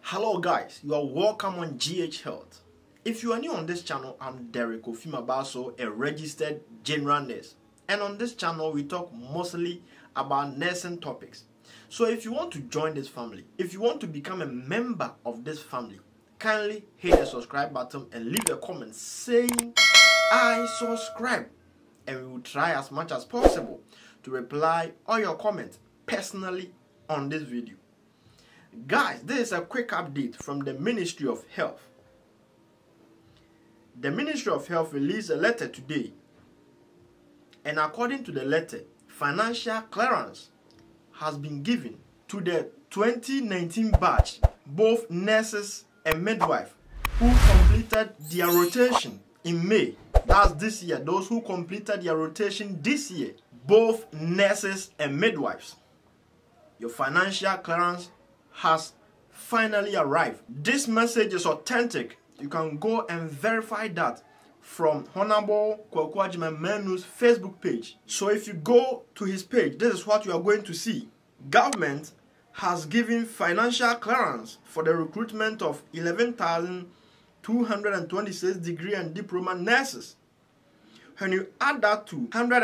Hello guys, you are welcome on GH Health. If you are new on this channel, I'm Derek Ofimabaso, a registered general nurse. And on this channel, we talk mostly about nursing topics. So if you want to join this family, if you want to become a member of this family, kindly hit the subscribe button and leave a comment saying, I subscribe. And we will try as much as possible to reply all your comments personally on this video. Guys, this is a quick update from the Ministry of Health. The Ministry of Health released a letter today, and according to the letter, financial clearance has been given to the 2019 batch, both nurses and midwives who completed their rotation in May. That's this year, those who completed their rotation this year, both nurses and midwives. Your financial clearance has finally arrived. This message is authentic. You can go and verify that from Honorable Kwaku Agyeman-Manu's Facebook page. So if you go to his page, this is what you are going to see. Government has given financial clearance for the recruitment of 11,226 degree and diploma nurses. When you add that to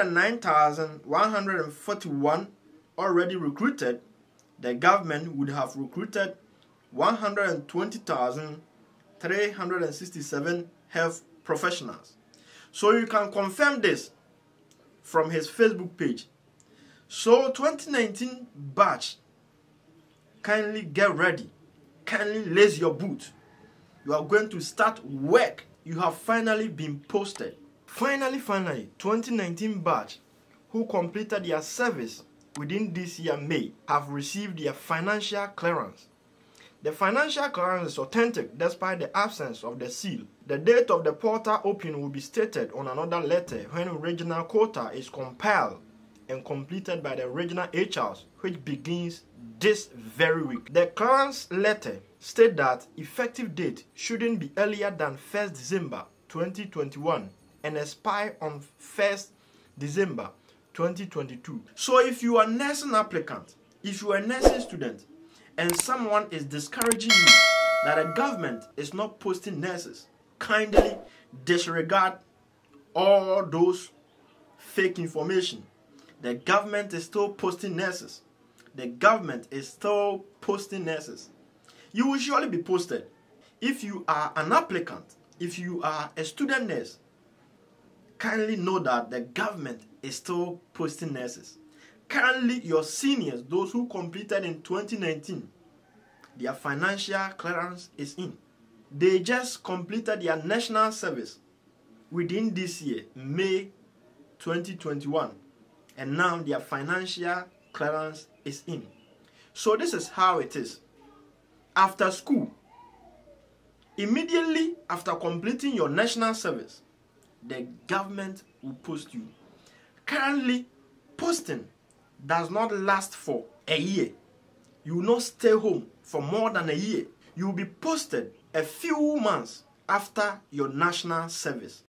109,141 already recruited, the government would have recruited 120,367 health professionals. So you can confirm this from his Facebook page. So 2019 batch, kindly get ready. Kindly lace your boot. You are going to start work. You have finally been posted. Finally, 2019 batch who completed their service within this year May have received their financial clearance. The financial clearance is authentic despite the absence of the seal. The date of the portal opening will be stated on another letter when regional quota is compiled and completed by the regional HRs, which begins this very week. The clearance letter states that effective date shouldn't be earlier than 1st December 2021 and expire on 1st December 2022. So if you are a nursing applicant, if you are a nursing student, and someone is discouraging you that the government is not posting nurses, kindly disregard all those fake information. The government is still posting nurses. The government is still posting nurses. You will surely be posted. If you are an applicant, if you are a student nurse, kindly know that the government is still posting nurses. Currently, your seniors, those who completed in 2019, their financial clearance is in. They just completed their national service within this year, May 2021, and now their financial clearance is in. So this is how it is. After school, immediately after completing your national service, the government will post you. Currently, posting does not last for a year. You will not stay home for more than a year. You will be posted a few months after your national service.